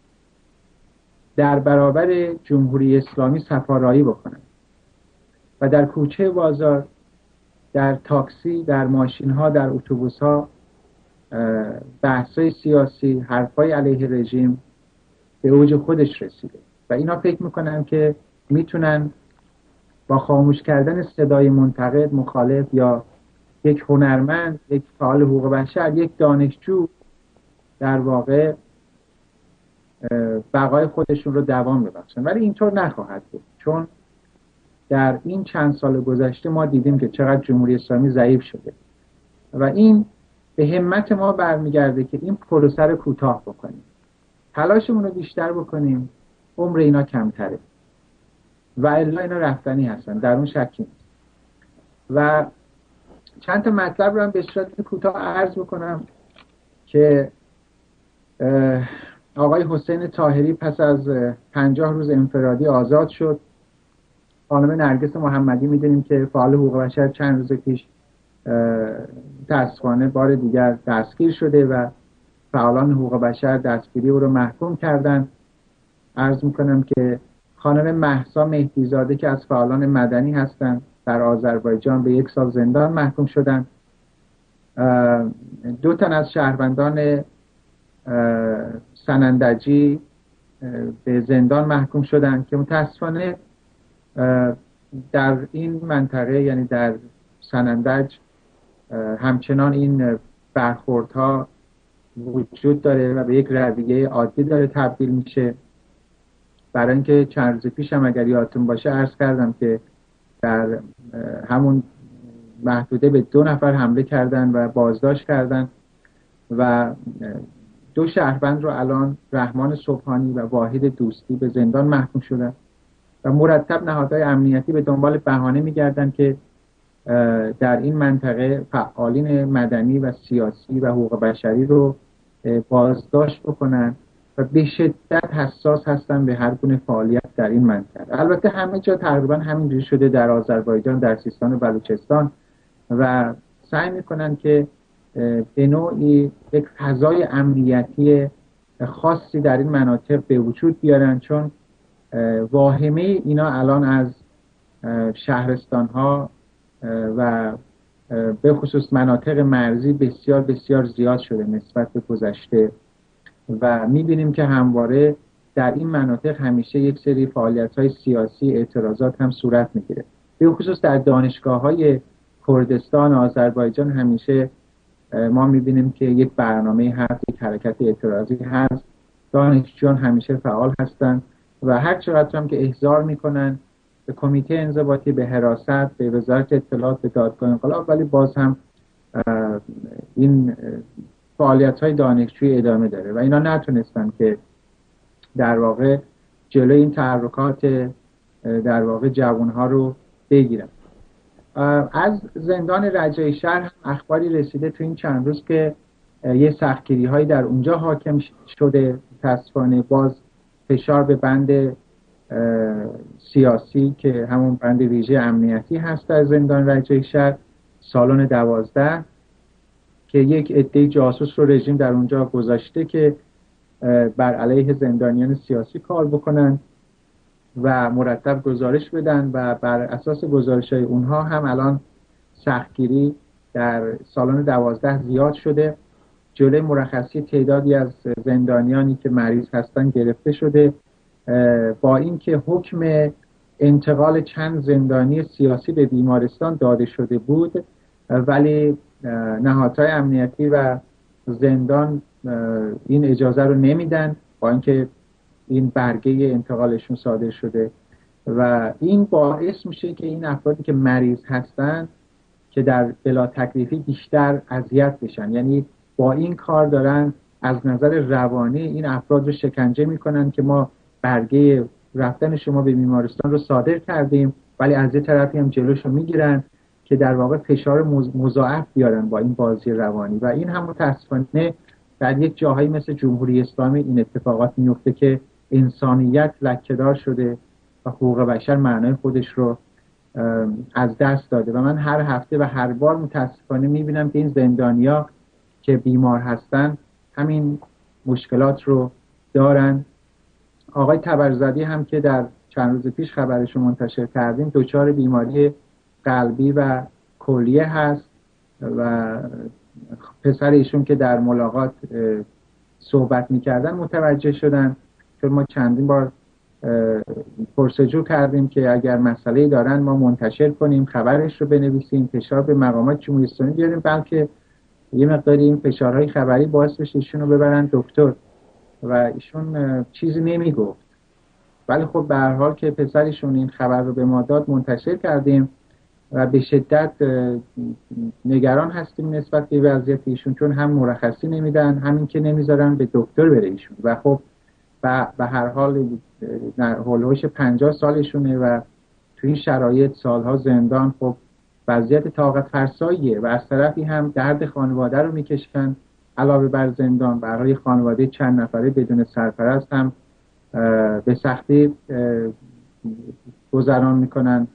در برابر جمهوری اسلامی صفارایی بکنن و در کوچه بازار، در تاکسی، در ماشین ها، در اتوبوس ها بحث‌های سیاسی، حرفای علیه رژیم به اوج خودش رسیده و اینا فکر میکنن که میتونن با خاموش کردن صدای منتقد، مخالف یا یک هنرمند، یک فعال حقوق بشر، یک دانشجو در واقع بقای خودشون رو دوام ببخشن، ولی اینطور نخواهد بود، چون در این چند سال گذشته ما دیدیم که چقدر جمهوری اسلامی ضعیف شده و این به همت ما برمیگرده که این پروسه رو کوتاه بکنیم، تلاشمون رو بیشتر بکنیم، عمر اینا کمتره و الا اینا رفتنی هستن، در اون شکی نیست. و چند تا مطلب رو هم به صورت کوتاه عرض بکنم که آقای حسین طاهری پس از پنجاه روز انفرادی آزاد شد. خانم نرگس محمدی میدونیم که فعال حقوق بشر چند روز پیش متاسفانه بار دیگر دستگیر شده و فعالان حقوق بشر دستگیری او رو محکوم کردن. عرض میکنم که خانم مهسا مهدیزاده که از فعالان مدنی هستند در آذربایجان به یک سال زندان محکوم شدند. دو تن از شهروندان سنندجی به زندان محکوم شدند که متاسفانه در این منطقه، یعنی در سنندج، همچنان این برخوردها وجود داره و به یک رویه عادی داره تبدیل میشه. برای اینکه چند روز پیش هم اگر یادتون باشه عرض کردم که در همون محدوده به دو نفر حمله کردن و بازداشت کردن و دو شهروند رو الان رحمان صبحانی و واحد دوستی به زندان محکوم شدن و مرتب نهادهای امنیتی به دنبال بهانه میگردن که در این منطقه فعالین مدنی و سیاسی و حقوق بشری رو بازداشت بکنن و به شدت حساس هستن به هر گونه فعالیت در این منطقه. البته همه جا تقریبا همینجوری شده، در آذربایجان، در سیستان و بلوچستان، و سعی میکنن که به نوعی یک فضای امنیتی خاصی در این مناطق به وجود بیارن، چون واهمه اینا الان از شهرستان ها و به خصوص مناطق مرزی بسیار بسیار زیاد شده نسبت به گذشته و میبینیم که همواره در این مناطق همیشه یک سری فعالیت‌های سیاسی، اعتراضات هم صورت میگیره. به خصوص در دانشگاه‌های کردستان و آذربایجان همیشه ما میبینیم که یک برنامه هست، یک حرکت اعتراضی هست، دانشجویان همیشه فعال هستند و هر چقدر هم که احضار میکنن به کمیته انضباطی، به حراست، به وزارت اطلاعات، به دادگاه انقلاب، ولی باز هم این فعالیت‌های دانشجویی ادامه داره و اینا نتونستن که در واقع جلوی این تحرکات در واقع جوانها رو بگیرن. از زندان رجایی شهر اخباری رسیده تو این چند روز که یه سختگیری هایی در اونجا حاکم شده. متاسفانه باز فشار به بند سیاسی که همون بند ویژه امنیتی هست در زندان رجایی شهر، سالن دوازده، که یک عده جاسوس رو رژیم در اونجا گذاشته که بر علیه زندانیان سیاسی کار بکنن و مرتب گزارش بدن و بر اساس گزارش‌های اونها هم الان سختگیری در سالن دوازده زیاد شده. جلوی مرخصی تعدادی از زندانیانی که مریض هستن گرفته شده با اینکه حکم انتقال چند زندانی سیاسی به بیمارستان داده شده بود، ولی نهادهای امنیتی و زندان این اجازه رو نمیدن با اینکه این برگه انتقالشون صادر شده و این باعث میشه که این افرادی که مریض هستن که در بلا تکلیفی بیشتر اذیت بشن. یعنی با این کار دارن از نظر روانی این افراد رو شکنجه میکنن که ما برگه رفتن شما به بیمارستان رو صادر کردیم، ولی از یه طرفی هم جلوش رو میگیرن که در واقع فشار مضاعف بیارن با این بازی روانی و این هم متاسفانه در یک جاهایی مثل جمهوری اسلامی این اتفاقات میفته که انسانیت لکه‌دار شده و حقوق بشر معنای خودش رو از دست داده و من هر هفته و هر بار متاسفانه میبینم که این زندانیا که بیمار هستن همین مشکلات رو دارن. آقای تبرزادی هم که در چند روز پیش خبرش رو منتشر کردیم دچار بیماری قلبی و کلیه هست و پسر ایشون که در ملاقات صحبت میکردن متوجه شدن، چون ما چندین بار پرسجو کردیم که اگر مسئله‌ای دارن ما منتشر کنیم، خبرش رو بنویسیم، فشار به مقامات جمهوری اسلامی بیاریم، بلکه یه مقداری این فشارهای خبری باعث بشه ایشون رو ببرن دکتر و ایشون چیزی نمیگفت. ولی خب به هر حال که پسرشون این خبر رو به ما داد منتشر کردیم و به شدت نگران هستیم نسبت به وضعیت ایشون، چون هم مرخصی نمیدن همین که نمیذارن به دکتر بره ایشون و خب به هر حال هولوش پنجاه سالشونه و تو این شرایط سالها زندان خب وضعیت طاقت فرساییه و از طرفی هم درد خانواده رو میکشن علاوه بر زندان. برای خانواده چند نفره بدون سرپرست هم به سختی گذران میکنن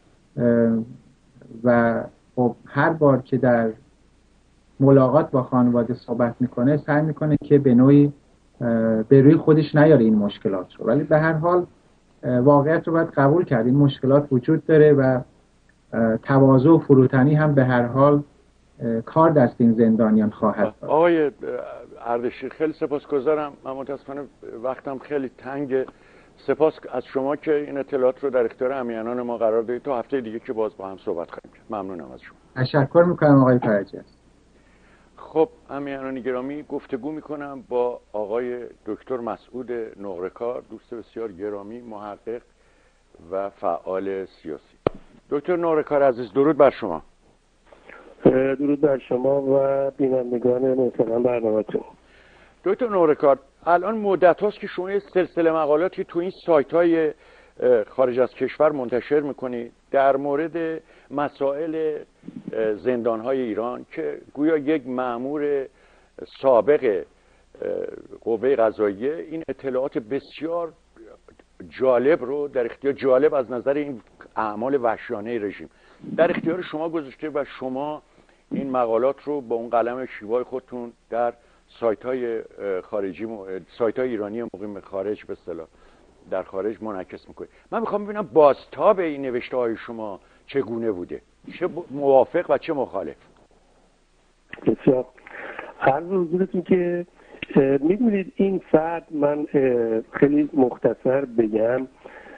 و خب هر بار که در ملاقات با خانواده صحبت میکنه سعی میکنه که به نوعی به روی خودش نیاره این مشکلات رو، ولی به هر حال واقعیت رو باید قبول کرد، این مشکلات وجود داره و تواضع و فروتنی هم به هر حال کار دست این زندانیان خواهد داد. آقای اردشیر خیلی سپاسگزارم، من متاسفانه وقتم خیلی تنگ. سپاس از شما که این اطلاعات رو در اختیار عمیانان ما قرار دادید تا هفته دیگه که باز با هم صحبت خواهیم کرد. ممنونم از شما. تشکر میکنم آقای فرجی. خب عمیانان گرامی، گفتگو میکنم با آقای دکتر مسعود نقره‌کار، دوست بسیار گرامی، محقق و فعال سیاسی. دکتر نقره‌کار عزیز، درود بر شما. درود بر شما و بینندگان محترم برنامه‌تون. دکتر نقره‌کار، الان مدت هاست که شما سلسله مقالاتی تو این سایت های خارج از کشور منتشر میکنید در مورد مسائل زندان های ایران که گویا یک مأمور سابق قوه قضاییه این اطلاعات بسیار جالب رو در اختیار جالب از نظر این اعمال وحشیانه رژیم در اختیار شما گذاشته و شما این مقالات رو با اون قلم شیوای خودتون در سایت های خارجی سایت های ایرانی مقیم خارج به اصطلاح در خارج منعکس میکنید. من میخوام ببینم بازتاب این نوشته های شما چگونه بوده، چه موافق و چه مخالف؟ بسیار عرض حضورتون که میدونید این فرد، من خیلی مختصر بگم،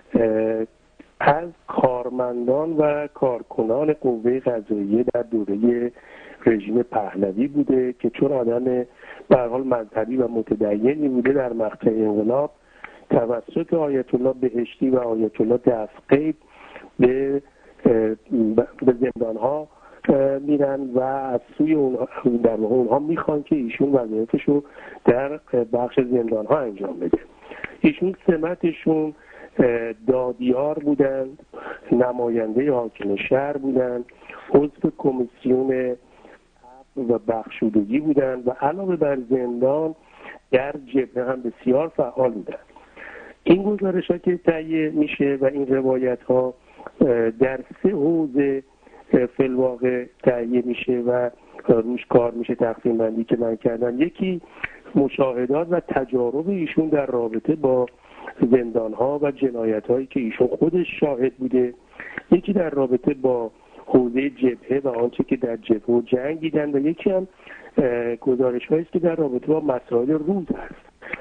از کارمندان و کارکنان قوه قضاییه در دوره رژیم پهلوی بوده که چون آدم به هر حال مذهبی و متدینی بوده در مقطع انقلاب توسط آیت الله بهشتی و آیت الله دستقید به به زندان ها میرن و از سوی اونها در واقع اونها میخوان که ایشون وظایفشو در بخش زندان ها انجام بده. ایشون سمتشون دادیار بودند، نماینده حاکم شهر بودند، عضو کمیسیون و بخشودگی بودند و علاوه بر زندان در جبهه هم بسیار فعال بودند. این گزارش ها که تهیه میشه و این روایت ها در سه حوزه فی‌الواقع تهیه میشه و روش کار میشه تقسیم بندی که من کردم. یکی مشاهدات و تجارب ایشون در رابطه با زندان ها و جنایت هایی که ایشون خودش شاهد بوده، یکی در رابطه با حوزه جبهه و آنچه که در جبهه و جنگ دیدن و یکی هم گزارش هایی که در رابطه با مسائل روز هست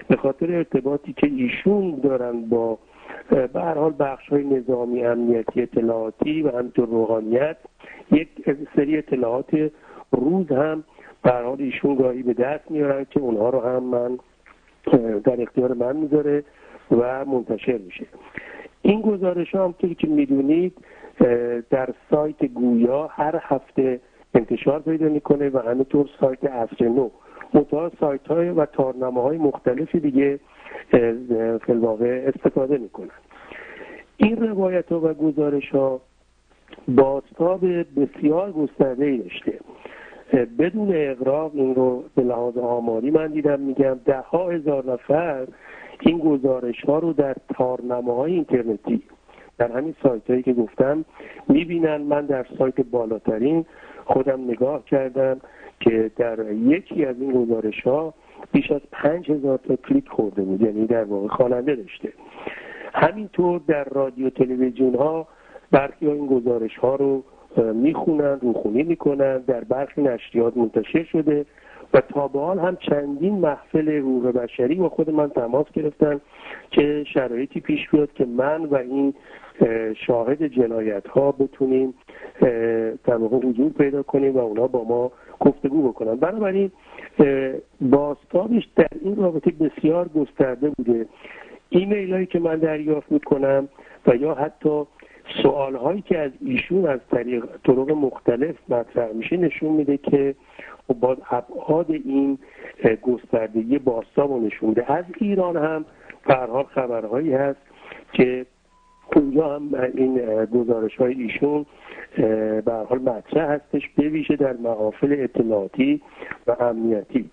به خاطر ارتباطی که ایشون دارن با به هر حال بخش‌های نظامی، امنیتی، اطلاعاتی و همینطور روحانیت، یک سری اطلاعات روز هم به هر حال ایشون گاهی به دست میارن که اونها رو هم من در اختیار من میذاره و منتشر میشه. این گزارش ها هم که میدونید در سایت گویا هر هفته انتشار پیدا میکنه و همینطور سایت عصر نو، منتها سایت های و تارنامه های مختلفی دیگه فی الواقع استفاده میکنن. این روایت ها و گزارش ها بازتاب بسیار گسترده‌ای داشته. بدون اغراق این رو به لحاظ آماری من دیدم، میگم ده ها هزار نفر این گزارش ها رو در تارنامه های اینترنتی در همین سایت هایی که گفتم میبینن. من در سایت بالاترین خودم نگاه کردم که در یکی از این گزارش ها بیش از پنج هزار تا کلیک خورده بود، یعنی در واقع خواننده داشته. همینطور در رادیو تلویزیون ها برخی ها این گزارش ها رو میخونن، روخونی میکنن، در برخی نشریات منتشر شده و تا به حال هم چندین محفل حقوق بشری با خود من تماس گرفتن که شرایطی پیش بیاد که من و این شاهد جنایت ها بتونیم در واقع حضور پیدا کنیم و اونا با ما گفتگو بکنن. بنابراین بازتابش در این رابطه بسیار گسترده بوده. ایمیل هایی که من دریافت میکنم و یا حتی سوال هایی که از ایشون از طریق طرق مختلف مطرح میشه نشون میده که باز ابعاد این گستردگی بازتاب رو نشون میده. از ایران هم به هر حال خبرهایی هست که اونجا هم این گزارش های ایشون به هر حال مطرح هستش، به ویژه در محافل اطلاعاتی و امنیتی.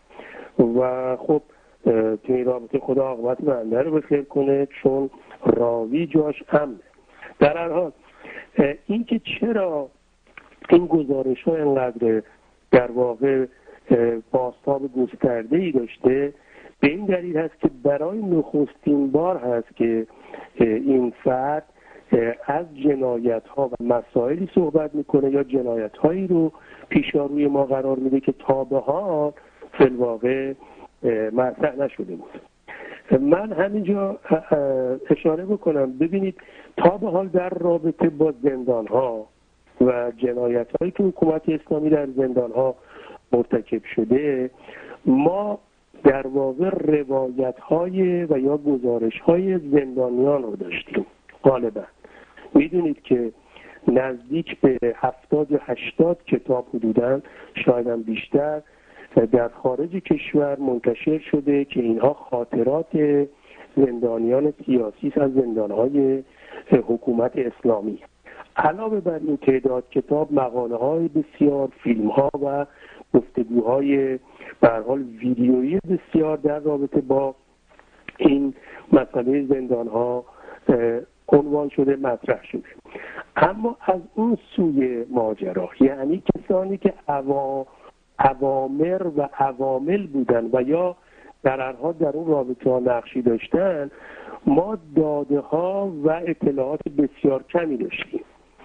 و خب تو این رابطه خدا عاقبت بنده رو بخیر کنه، چون راوی جاش امنه. در هر حال این که چرا این گزارش ها اینقدر در واقع بازتاب گسترده‌ای داشته، به این دلیل هست که برای نخستین بار هست که این فرد از جنایت ها و مسائلی صحبت میکنه یا جنایت هایی رو پیشاروی ما قرار میده که تا به حال فی الواقع مطرح نشده بود. من همینجا اشاره بکنم، ببینید تا به حال در رابطه با زندان ها و جنایت هایی که حکومت اسلامی در زندان ها مرتکب شده، ما در واقع روایت های و یا گزارش های زندانیان رو داشتیم. غالبا میدونید که نزدیک به هفتاد یا هشتاد کتاب حدوداً، شاید هم بیشتر، در خارج کشور منتشر شده که اینها خاطرات زندانیان سیاسی از زندانهای حکومت اسلامی. علاوه بر این تعداد کتاب، مقاله های بسیار، فیلم ها و گفتگوهای به هر حال ویدیویی بسیار در رابطه با این مسئله زندان ها عنوان شده، مطرح شده. اما از اون سوی ماجرا، یعنی کسانی که عوا عوامر و عوامل بودن و یا در هر حال در اون رابطه ها نقشی داشتن، ما داده ها و اطلاعات بسیار کمی داشتیم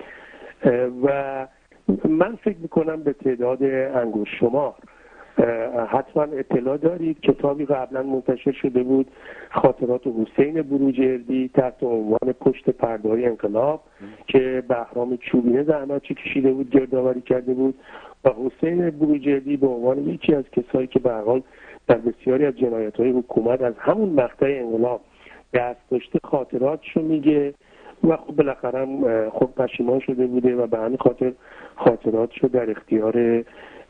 و من فکر میکنم به تعداد انگشت شمار. حتما اطلاع دارید کتابی قبلا منتشر شده بود، خاطرات حسین بروجردی، تحت عنوان پشت پرده های انقلاب، که بهرام چوبینه زحمتش کشیده بود، گردآوری کرده بود و حسین بروجردی به عنوان یکی از کسایی که به هر حال در بسیاری از جنایت‌های حکومت از همون مقطع انقلاب دست داشته خاطراتشو میگه و خب بالاخره خب پشیمان شده بوده و به همین خاطر خاطراتشو در اختیار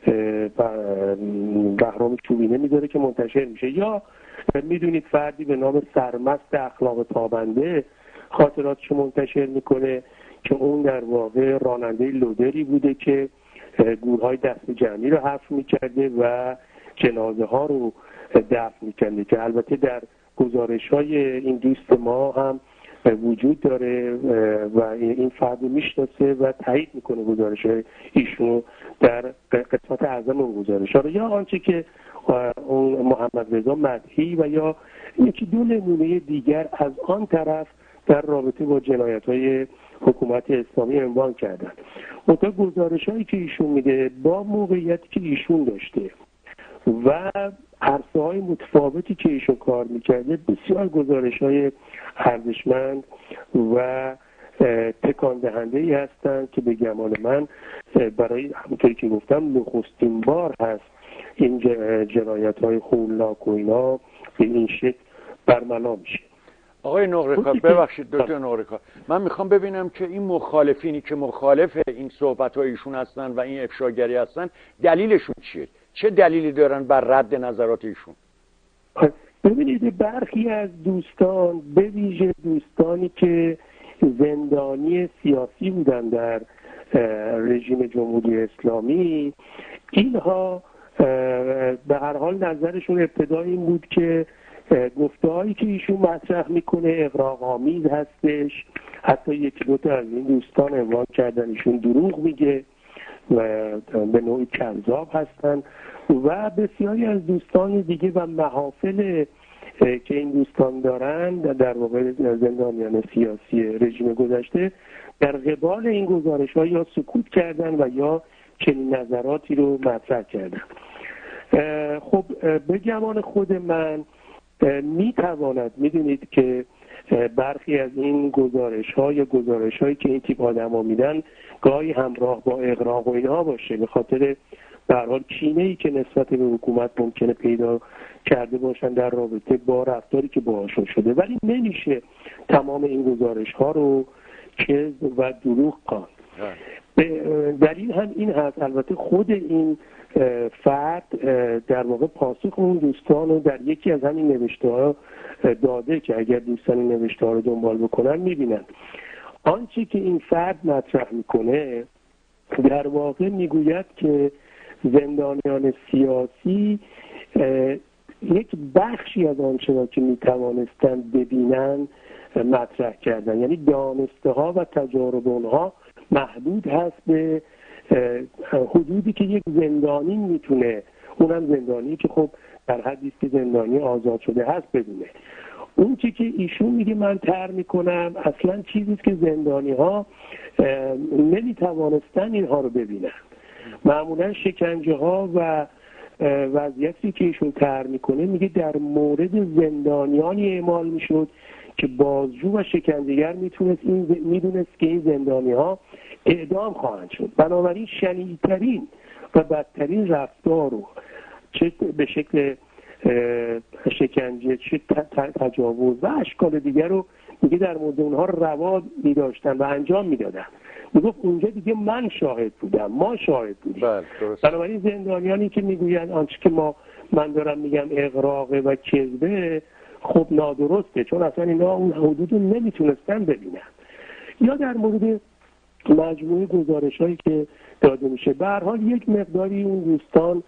بهرام چوبینه میذاره که منتشر میشه. یا میدونید فردی به نام سرمست اخلاق تابنده خاطراتشو منتشر میکنه که اون در واقع راننده لودری بوده که گورهای دست جمعی رو حفر میکرده و جنازه ها رو دفن میکنده، که البته در گزارش های این دوست ما هم وجود داره و این فرد رو میشناسه و تایید میکنه گزارش های ایشون در قسمت اعظم اون گزارش ها رو. یا آنچه که اون محمد رضا مدحی و یا یکی دو نمونه دیگر از آن طرف در رابطه با جنایت های حکومت اسلامی عنوان کردن. منتها گزارش هایی که ایشون میده با موقعیتی که ایشون داشته و عرصه های متفاوتی که ایشون کار میکرده بسیار گزارش های ارزشمند و تکان دهنده ای هستند که به گمان من برای همونطوری که گفتم نخستین بار هست این جنایت های هولناک و اینا به این شکل برملا میشه. آقای نقره‌کار ببخشید دکتر نقره‌کار، من میخوام ببینم که این مخالفینی که مخالف این صحبت‌های ایشون هستن و این افشاگری هستن دلیلشون چیه؟ چه دلیلی دارن بر رد نظرات ایشون؟ ببینید برخی از دوستان، به ویژه دوستانی که زندانی سیاسی بودن در رژیم جمهوری اسلامی، اینها به هر حال نظرشون ابتدا این بود که گفته‌هایی که ایشون مطرح میکنه اغراق‌آمیز هستش. حتی یکی دو تا از این دوستان عنوان کردن ایشون دروغ میگه و به نوعی کذاب هستن و بسیاری از دوستان دیگه و محافل که این دوستان دارن در واقع زندانیان سیاسی رژیم گذشته در قبال این گزارش‌ها یا سکوت کردن و یا چنین نظراتی رو مطرح کردن. خب به گمان خود من میتواند، میدونید که برخی از این گزارش ها یا گزارش هایی که این تیپ آدم ها میدن گاهی همراه با اغراق و اینها باشه، به خاطر به هر حال کینه ای که نسبت به حکومت ممکنه پیدا کرده باشن در رابطه با رفتاری که باهاشون شده، ولی نمیشه تمام این گزارش ها رو کذب و دروغ خواند. دلیل هم این هست، البته خود این فرد در واقع پاسخ اون دوستان رو در یکی از همین نوشته ها داده که اگر دوستان این نوشته ها رو دنبال بکنن میبینن آنچه که این فرد مطرح میکنه در واقع میگوید که زندانیان سیاسی یک بخشی از آنچه را که میتوانستن ببینن مطرح کردن، یعنی دانسته ها و تجارب اونها محدود هست به حدودی که یک زندانی میتونه، اونم زندانی که خب در حدی که زندانی آزاد شده هست بدونه. اون چی که ایشون میگه من طرح میکنم اصلا چیزیست که زندانی ها نمیتوانستن اینها رو ببینن. معمولا شکنجه ها و وضعیتی که ایشون طرح میکنه میگه در مورد زندانیانی اعمال میشد که بازجو و شکنجهگر میتونست این میدونست که این زندانی ها اعدام خواهند شد، بنابراین شنیع‌ترین و بدترین رفتار رو چه به شکل شکنجه چه تجاوز و اشکال دیگر رو میگه در مورد اونها روا میداشتن و انجام میدادن. میگفت اونجا دیگه من شاهد بودم، ما شاهد بودیم. بنابراین زندانیانی که میگوین آنچه که ما من دارم میگم اغراقه و کذبه، خب نادرسته، چون اصلا اینا اون حدود رو نمیتونستن ببینن. یا در مورد مجموعه گزارش هایی که داده میشه، به هر حال یک مقداری اون دوستان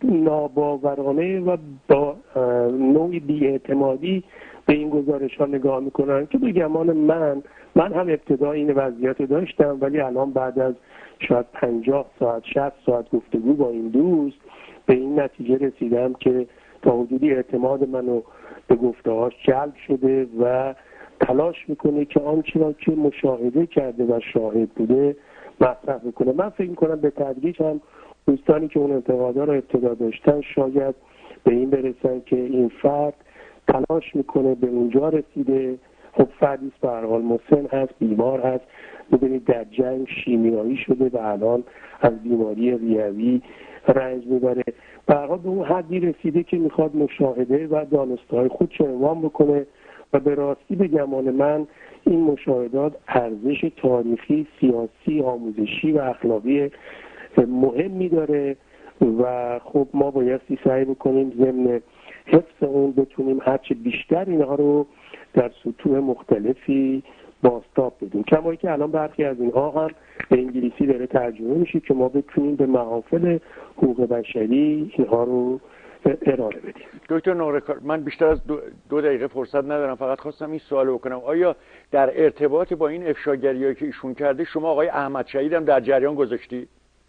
ناباورانه و با نوعی بی‌اعتمادی به این گزارش ها نگاه میکنن که به گمان من من هم ابتدا این وضعیت رو داشتم، ولی الان بعد از شاید پنجاه ساعت شصت ساعت گفتگو با این دوست به این نتیجه رسیدم که تا حدودی اعتماد منو به گفته‌هاش جلب شده و تلاش میکنه که آنچه را که مشاهده کرده و شاهد بوده مطرح بکنه. من فکر میکنم به تدریج هم دوستانی که اون انتقادا رو ابتدا داشتن شاید به این برسن که این فرد تلاش میکنه، به اونجا رسیده. خب فردی به هر حال مسن هست، بیمار هست، می‌بینید در جنگ شیمیایی شده و الان از بیماری ریوی رنج میبره. به هر حال به اون حدی رسیده که میخواد مشاهده و دانسته‌های خودش رو عنوان بکنه و به راستی به گمان من این مشاهدات ارزش تاریخی، سیاسی، آموزشی و اخلاقی مهمی داره و خب ما بایستی سعی بکنیم ضمن حفظ اون بتونیم هرچه بیشتر اینها رو در سطوح مختلفی بازتاب بدیم، کما که الان برخی از اینها هم به انگلیسی داره ترجمه میشه که ما بتونیم به محافل حقوق بشری اینها رو ارائه بدیم. دکتر نقره‌کار، من بیشتر از دو, دو دقیقه فرصت ندارم، فقط خواستم این سوال بکنم، آیا در ارتباط با این افشاگری‌هایی که ایشون کرده شما آقای احمد شهید هم در جریان گذاشتی؟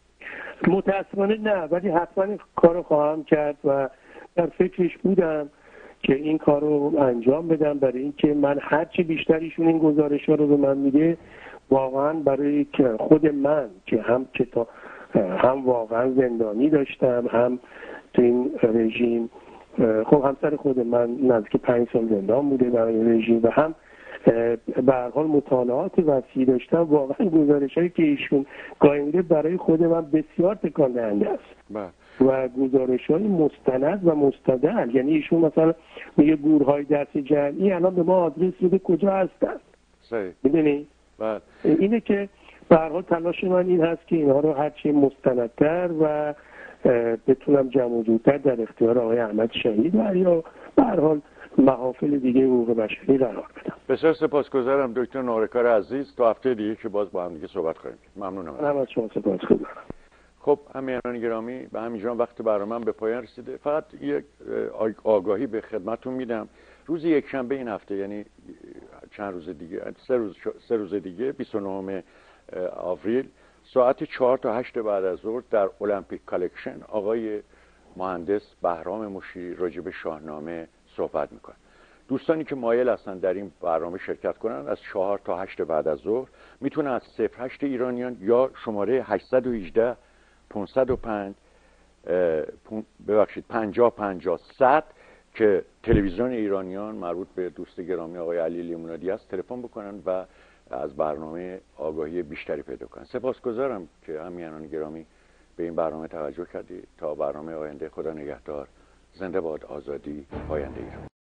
متاسفانه نه، ولی حتما این کارو خواهم کرد و در فکرش بودم که این کار رو انجام بدم، برای اینکه من هرچی بیشتر ایشون این گزارش ها رو به من میده واقعا برای که خود من که هم کتاب هم واقعا زندانی داشتم، هم تو این رژیم خب همسر خود من نزدیک پنج سال زندان بوده برای رژیم و هم به هر حال مطالعات وسیعی داشتم. واقعا گزارش‌هایی که ایشون قائل برای خود من بسیار تکان دهنده است و گزارش‌های مستند و مستدل. یعنی ایشون مثلا میگه گورهای دست جمعی الان به ما آدرس میده کجا هستن. صحیح. میدونی؟ اینه که به هر حال تلاش من این هست که اینها رو هرچی مستندتر و بتونم جمع و جورتر در اختیار آقای احمد شهید و یا به هر حال محافل دیگه حقوق بشری قرار بدم. بسیار سپاسگزارم دکتر نورکار عزیز. تا هفته دیگه که باز با هم دیگه صحبت کنیم. ممنونم. من از شما سپاسگزارم. خب همینان گرامی، به همینجا وقت برنامه به پایان رسیده. فقط یک آگاهی به خدمتتون میدم. روز یکشنبه این هفته، یعنی چند روز دیگه، سه روز سه روز دیگه، بیست و نهم آوریل، ساعت چهار تا هشت بعد از ظهر در المپیک کالکشن آقای مهندس بهرام مشیری راجع به شاهنامه صحبت میکنه. دوستانی که مایل هستن در این برنامه شرکت کنن از چهار تا هشت بعد از ظهر میتونن از صفر هشت ایرانیان یا شماره هشتصد و هجده پانصد و پنج ببخشید پنجاه پنجاه صد که تلویزیون ایرانیان مربوط به دوست گرامی آقای علی لیمونادی است تلفن بکنن و از برنامه آگاهی بیشتری پیدا کنن. سپاسگزارم که همیهنان گرامی به این برنامه توجه کردید. تا برنامه آینده، خدا نگهدار. زنده باد آزادی، پاینده ایران.